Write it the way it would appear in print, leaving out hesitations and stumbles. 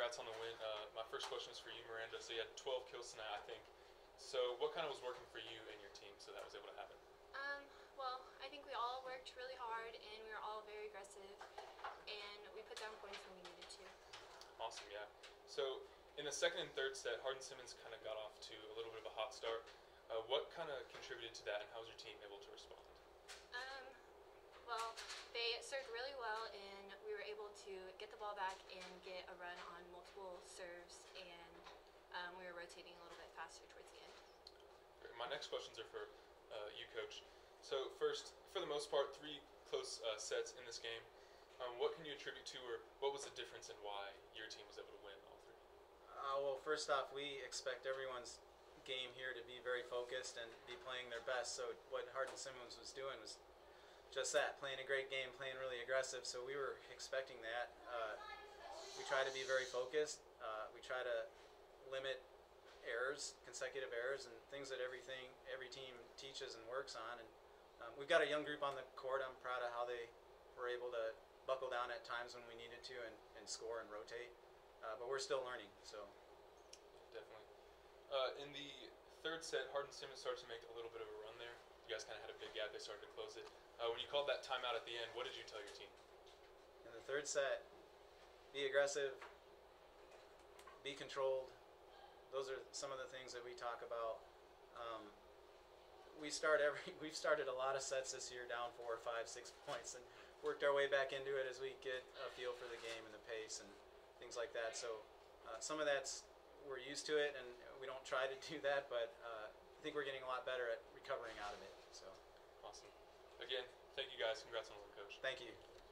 congrats on the win. My first question is for you, Miranda. So you had 12 kills tonight, I think. So what kind of was working for you and your team so that was able to happen? Well, I think we all worked really hard and we were all very aggressive and we put down points when we needed to. Awesome, yeah. So in the second and third set, Hardin-Simmons kind of got off to a little bit of a hot start. What kind of contributed to that, and how was your team able to respond? Well, they served really well and we were able to get the ball back and get a run on multiple serves, and we were rotating a little bit faster towards the end. My next questions are for you, Coach. So first, for the most part, 3 close sets in this game. What can you attribute to, or what was the difference in why your team was able to win all 3? Well, first off, we expect everyone's game here to be very focused and be playing their best. So what Hardin-Simmons was doing was just that, playing a great game, playing really aggressive. So we were expecting that. We try to be very focused. We try to limit errors, consecutive errors, and things that every team teaches and works on. And we've got a young group on the court. I'm proud of how they were able to buckle down at times when we needed to and score and rotate. But we're still learning. So definitely. In the third set, Hardin-Simmons started to make a little bit of a run there. You guys kind of had a big gap. They started to close it. When you called that timeout at the end, what did you tell your team? In the third set, be aggressive, be controlled. Those are some of the things that we talk about. We've started a lot of sets this year down 4, 5, 6 points and worked our way back into it as we get a feel for the game and the pace and things like that. So some of that's, we're used to it and we don't try to do that, but I think we're getting a lot better at recovering out of it. So awesome. Again, thank you guys. Congrats on the win, Coach. Thank you.